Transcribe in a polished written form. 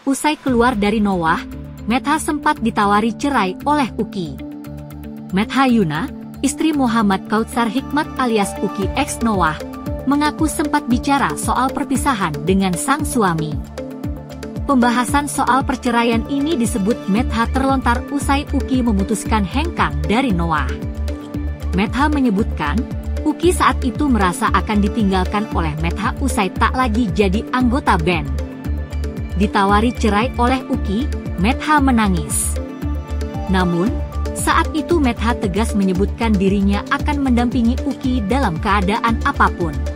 Usai keluar dari Noah, Metha sempat ditawari cerai oleh Uki. Metha Yuna, istri Muhammad Kautsar Hikmat alias Uki ex Noah, mengaku sempat bicara soal perpisahan dengan sang suami. Pembahasan soal perceraian ini disebut Metha terlontar usai Uki memutuskan hengkang dari Noah. Metha menyebutkan, Uki saat itu merasa akan ditinggalkan oleh Metha usai tak lagi jadi anggota band. Ditawari cerai oleh Uki, Metha menangis. Namun, saat itu Metha tegas menyebutkan dirinya akan mendampingi Uki dalam keadaan apapun.